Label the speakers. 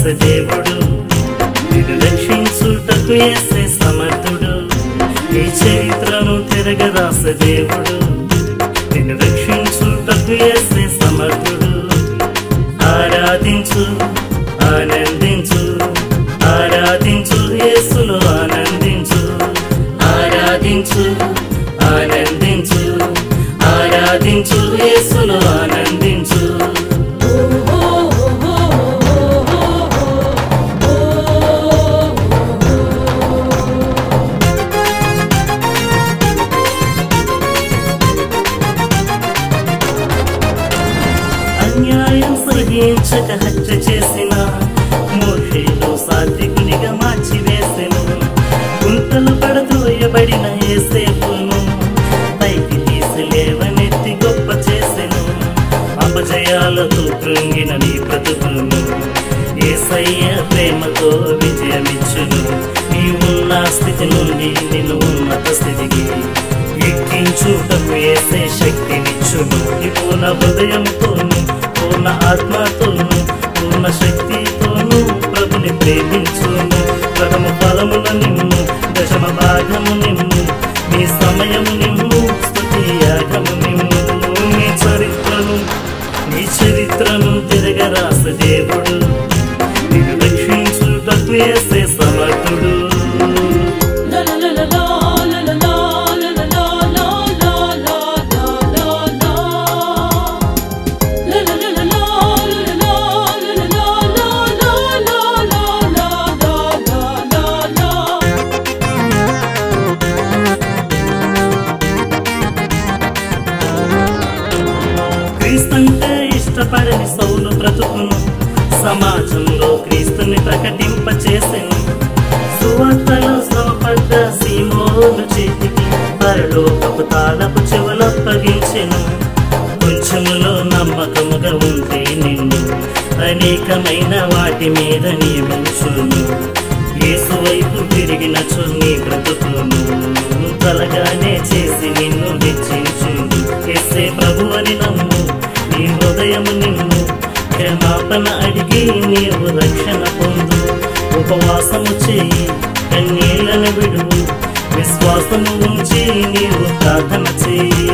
Speaker 1: రాసే దేవుడు, నిన్ను రక్షించుటకు యేసే సమర్థుడు. ఈ చరిత్రను తిరగరాసే దేవుడు, నిన్ను రక్షించుటకు యేసే సమర్థుడు. ఆరాధించు ఆనందించు, ఆరాధించు యేసును ఆనందించు. ఆరాధించు ఆనందించు, ఆరాధించు యేసును ఆనందించు. అన్యాయం సహించక హత్య చేసిన మోషేను సాత్వికునిగా మార్చివేసెను. గుంటలు పడద్రోయబడిన యేసేపును పైకి తీసి లేవనెత్తి గొప్ప చేసెను. అపజయాలతో కృంగిన నీ బ్రతుకును యేసయ్య ప్రేమతో విజయమిచ్చును. నీవున్న స్థితి నుండి నిన్ను ఉన్నత స్థితికి ఎక్కించుటకు యేసే శక్తినిచ్చును. నీ పూర్ణ హృదయంతోను, పూర్ణ ఆత్మతోను, పూర్ణ శక్తితోను ప్రభుని ప్రేమించును. ప్రథమ ఫలమున నిమ్ము, దశమ భాగము నిమ్ము, నీ సమయము నిమ్ము, స్తుతి యాగము నిమ్ము. నీ చరిత్రను తిరగరాస దేవుడు, నిన్ను రక్షించుటకు యేసే సమర్థుడు. క్రీస్తుంటే ఇష్టపడని సౌలు బ్రతుకును సమాజంలో క్రీస్తుని ప్రకటింపచేసెను. సువార్తలో శ్రమపడ్డ సీమోను చేతికి పరలోకపు తాళపు చెవులప్పగించెను. కొంచెములో నమ్మకముగా ఉంటే నిన్ను అనేకమైన వాటి మీద నియమించును. యేసు వైపు తిరిగినచో నీ బ్రతుకును తలగానే చేసి నిన్ను హెచ్చించును. యేసే ప్రభు అని నమ్ము, నీ హృదయము నిమ్ము, క్షమాపణ అడిగి నీవు రక్షణ పొందు. ఉపవాసము చేయి, కన్నీళ్లను విడువు, విశ్వాసము ఉంచి నీవు ప్రార్థన చేయి.